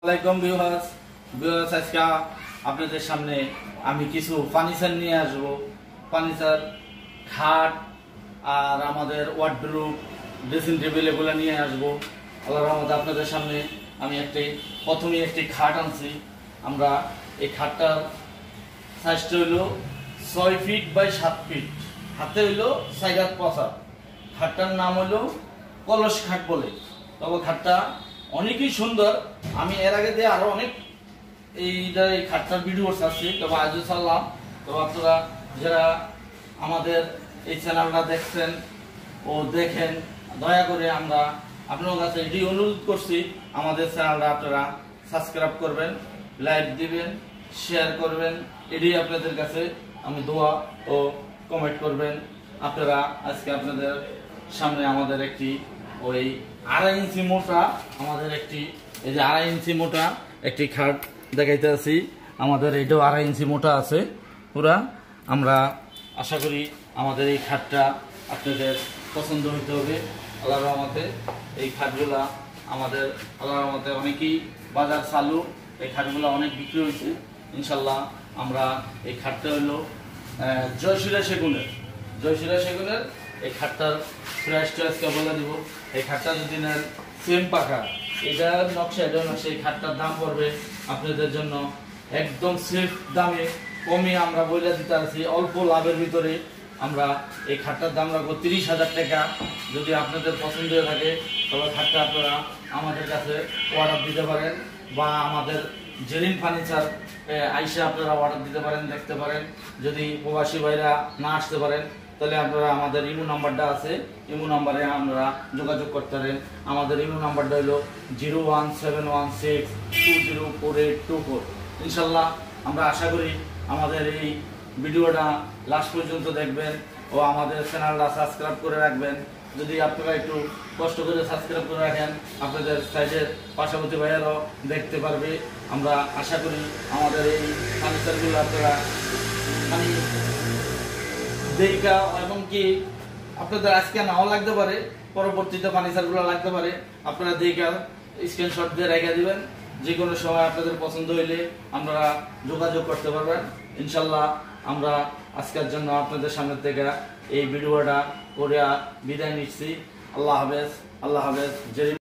আসসালামাইকুম ভিউয়ার্স, আজকে আপনাদের সামনে আমি কিছু ফার্নিচার নিয়ে আসব। ফার্নিচার, খাট আর আমাদের ওয়ার্ডরোব, ড্রেসিং টেবিল এগুলো নিয়ে আসব। আল্লাহর রহমতে আপনাদের সামনে আমি প্রথমে একটি খাট আনছি। আমরা এই খাটটার সাইজটা হইলো 6 ফিট বাই 7 ফিট, হাতে হইলো 4 হাত 5 হাত। খাটটার নাম হইলো কলস খাট বলে। তবে খাটটা অনেকই সুন্দর। আমি এর আগে দিয়ে আরো অনেক এই খাটটার ভিডিও আছে, তবে আজও ছাড়লাম। তো আপনারা যারা আমাদের এই চ্যানেলটা দেখছেন ও দেখেন, দয়া করে আমরা আপনার কাছে এটি অনুরোধ করছি, আমাদের চ্যানেলটা আপনারা সাবস্ক্রাইব করবেন, লাইক দিবেন, শেয়ার করবেন। এটি আপনাদের কাছে আমি দোয়া ও কমেন্ট করবেন। আপনারা আজকে আপনাদের সামনে আমাদের একটি ওই 2.5 ইঞ্চি মোটা এই যে 2.5 ইঞ্চি মোটা একটি খাট দেখাইতে আছি। আমাদের এইটাও 2.5 ইঞ্চি মোটা আছে পুরা। আমরা আশা করি আমাদের এই খাটটা আপনাদের পছন্দ হইতে হবে। আল্লাহর রহমতে এই খাটগুলা আমাদের আল্লাহর রহমতে অনেকই বাজার চালু, এই খাটগুলো অনেক বিক্রি হয়েছে ইনশাল্লাহ। আমরা এই খাটটা হলো জয়শিলা সেগুনের এই খাটটার প্রাইসটা আজকে বলে দিব। এই খাটটা যদি নেন সেম পাকা, এটার নকশা এই খাটটার দাম পড়বে আপনাদের জন্য একদম সেফ দামে, কমে আমরা বলে দিতে আছি। অল্প লাভের ভিতরে আমরা এই খাটটার দাম রাখবো 30,000 টাকা। যদি আপনাদের পছন্দ হয়ে থাকে তবে খাটটা আপনারা আমাদের কাছে অর্ডার দিতে পারেন, বা আমাদের জেরিন ফার্নিচার আইসা আপনারা অর্ডার দিতে পারেন, দেখতে পারেন। যদি প্রবাসী ভাইরা না আসতে পারেন তাহলে আপনারা আমাদের ইমো নাম্বারটা আছে, ইমো নাম্বারে আপনারা যোগাযোগ করতে পারেন। আমাদের ইমো নাম্বারটা হলো 01716204824। ইনশাল্লাহ আমরা আশা করি আমাদের এই ভিডিওটা লাস্ট পর্যন্ত দেখবেন ও আমাদের চ্যানেলটা সাবস্ক্রাইব করে রাখবেন। যদি আপনারা একটু কষ্ট করে সাবস্ক্রাইব করে রাখেন, আপনাদের সাইডের পাশাপাশি ভাইয়ারাও দেখতে পারবে। আমরা আশা করি আমাদের এই ফার্নিচারগুলো আপনারা দেখা, এবং কি আপনাদের আজকে নাও লাগতে পারে, পরবর্তীতে ফার্নিচারগুলো লাগতে পারে। আপনারা দেখা স্ক্রিনশট দিয়ে রেখে দিবেন। যে কোনো সময় আপনাদের পছন্দ হইলে আপনারা যোগাযোগ করতে পারবেন ইনশাল্লাহ। আমরা আজকের জন্য আপনাদের সামনে থেকে এই ভিডিওটা করে বিদায় নিচ্ছি। আল্লাহ হাফেজ।